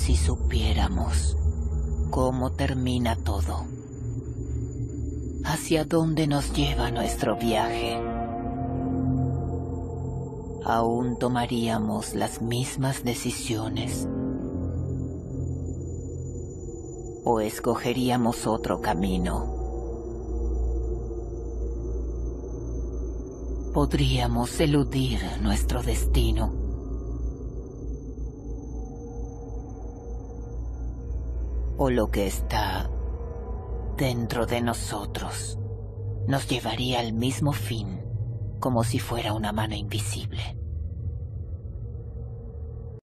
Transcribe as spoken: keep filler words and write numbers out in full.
si supiéramos cómo termina todo, hacia dónde nos lleva nuestro viaje, ¿aún tomaríamos las mismas decisiones? ¿O escogeríamos otro camino? ¿Podríamos eludir nuestro destino? ¿O lo que está dentro de nosotros nos llevaría al mismo fin, como si fuera una mano invisible?